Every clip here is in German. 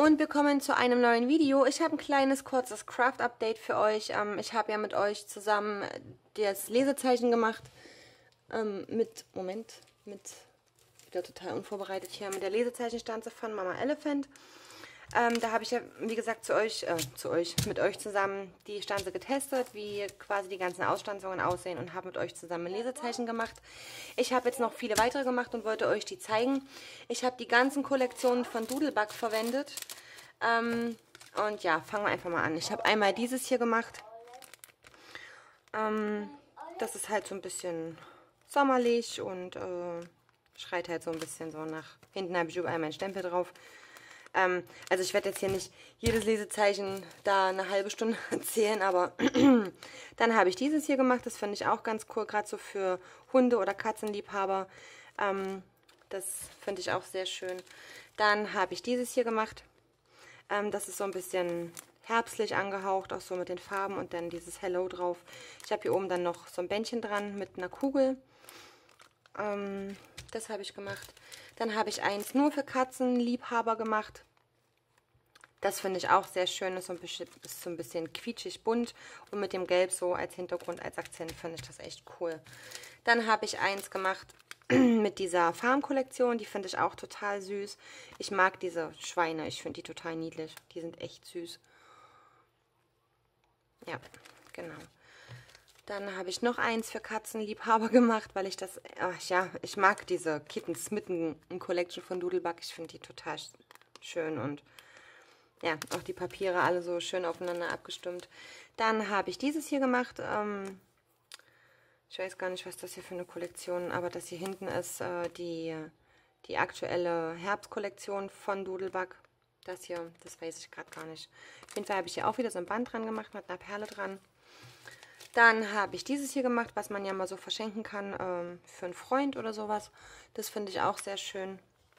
und willkommen zu einem neuen Video. Ich habe ein kleines, kurzes Craft-Update für euch. Ich habe ja mit euch zusammen das Lesezeichen gemacht. Wieder total unvorbereitet hier, mit der Lesezeichenstanze von Mama Elephant. Da habe ich ja, wie gesagt, mit euch zusammen die Stanze getestet, wie quasi die ganzen Ausstanzungen aussehen und habe mit euch zusammen ein Lesezeichen gemacht. Ich habe jetzt noch viele weitere gemacht und wollte euch die zeigen. Ich habe die ganzen Kollektionen von Doodlebug verwendet. Und ja, fangen wir einfach mal an. Ich habe einmal dieses hier gemacht. Das ist halt so ein bisschen sommerlich und schreit halt so ein bisschen so nach. Hinten habe ich überall meinen Stempel drauf. Also ich werde jetzt hier nicht jedes Lesezeichen da eine halbe Stunde erzählen, aber dann habe ich dieses hier gemacht. Das finde ich auch ganz cool, gerade so für Hunde- oder Katzenliebhaber. Das finde ich auch sehr schön. Dann habe ich dieses hier gemacht. Das ist so ein bisschen herbstlich angehaucht, auch so mit den Farben und dann dieses Hello drauf. Ich habe hier oben dann noch so ein Bändchen dran mit einer Kugel. Das habe ich gemacht. Dann habe ich eins nur für Katzenliebhaber gemacht. Das finde ich auch sehr schön. Ist so ein bisschen quietschig bunt und mit dem Gelb so als Hintergrund, als Akzent finde ich das echt cool. Dann habe ich eins gemacht mit dieser Farm-Kollektion. Die finde ich auch total süß. Ich mag diese Schweine. Ich finde die total niedlich. Die sind echt süß. Ja, genau. Dann habe ich noch eins für Katzenliebhaber gemacht, weil ich das, ich mag diese Kittens Mitten Collection von Doodlebug. Ich finde die total schön und ja, auch die Papiere alle so schön aufeinander abgestimmt. Dann habe ich dieses hier gemacht. Ich weiß gar nicht, was das hier für eine Kollektion, aber das hier hinten ist die aktuelle Herbstkollektion von Doodlebug. Das hier, das weiß ich gerade gar nicht. Auf jeden Fall habe ich hier auch wieder so ein Band dran gemacht mit einer Perle dran. Dann habe ich dieses hier gemacht, was man ja mal so verschenken kann für einen Freund oder sowas. Das finde ich auch sehr schön.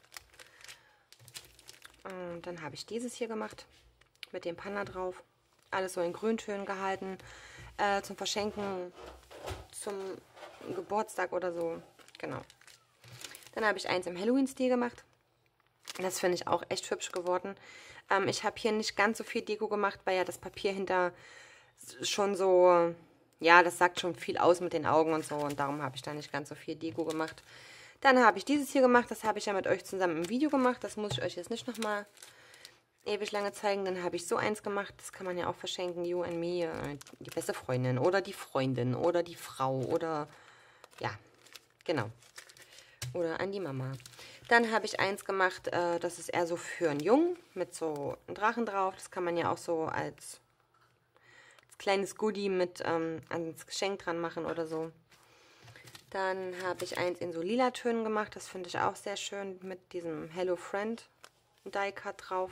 Und dann habe ich dieses hier gemacht mit dem Panda drauf. Alles so in Grüntönen gehalten. Zum Verschenken, zum Geburtstag oder so. Genau. Dann habe ich eins im Halloween-Stil gemacht. Das finde ich auch echt hübsch geworden. Ich habe hier nicht ganz so viel Deko gemacht, weil ja das Papier hinter schon so... Ja, das sagt schon viel aus mit den Augen und so und darum habe ich da nicht ganz so viel Deko gemacht. Dann habe ich dieses hier gemacht, das habe ich ja mit euch zusammen im Video gemacht. Das muss ich euch jetzt nicht nochmal ewig lange zeigen. Dann habe ich so eins gemacht, das kann man ja auch verschenken, You and Me, die beste Freundin oder die Freundin oder die Frau oder, ja, genau, oder an die Mama. Dann habe ich eins gemacht, das ist eher so für einen Jungen mit so einem Drachen drauf. Das kann man ja auch so als kleines Goodie mit ans Geschenk dran machen oder so. Dann habe ich eins in so lila Tönen gemacht. Das finde ich auch sehr schön mit diesem Hello Friend Die Cut drauf.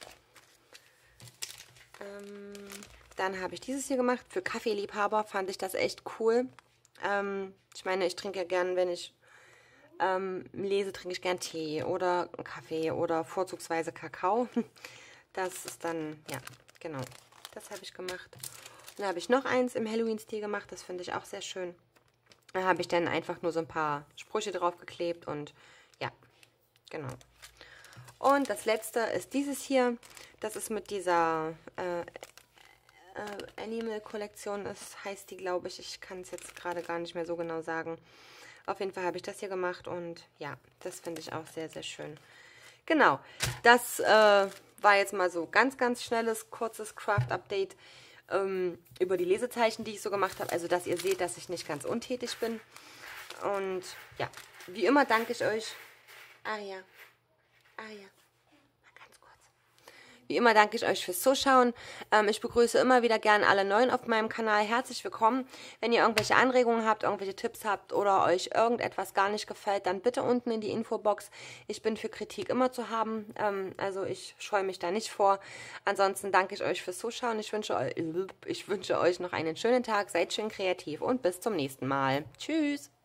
Dann habe ich dieses hier gemacht. Für Kaffeeliebhaber fand ich das echt cool. Ich meine, ich trinke ja gern, wenn ich lese, trinke ich gern Tee oder Kaffee oder vorzugsweise Kakao. Das ist dann, ja, genau. Das habe ich gemacht. Dann habe ich noch eins im Halloween-Stil gemacht, das finde ich auch sehr schön. Da habe ich dann einfach nur so ein paar Sprüche drauf geklebt und ja, genau. Und das letzte ist dieses hier. Das ist mit dieser Animal-Kollektion, heißt die, glaube ich. Ich kann es jetzt gerade gar nicht mehr so genau sagen. Auf jeden Fall habe ich das hier gemacht und ja, das finde ich auch sehr, sehr schön. Genau, das war jetzt mal so ganz, ganz schnelles, kurzes Craft-Update über die Lesezeichen, die ich so gemacht habe. Also, dass ihr seht, dass ich nicht ganz untätig bin. Und ja, wie immer danke ich euch. Aria. Wie immer danke ich euch fürs Zuschauen. Ich begrüße immer wieder gerne alle Neuen auf meinem Kanal. Herzlich willkommen. Wenn ihr irgendwelche Anregungen habt, irgendwelche Tipps habt oder euch irgendetwas gar nicht gefällt, dann bitte unten in die Infobox. Ich bin für Kritik immer zu haben. Also ich scheue mich da nicht vor. Ansonsten danke ich euch fürs Zuschauen. Ich wünsche euch noch einen schönen Tag. Seid schön kreativ und bis zum nächsten Mal. Tschüss.